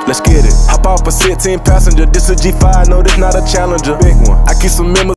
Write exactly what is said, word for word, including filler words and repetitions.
Let's get it. Hop off a sixteen passenger, this a G five, no, this not a Challenger. Big one. I keep some members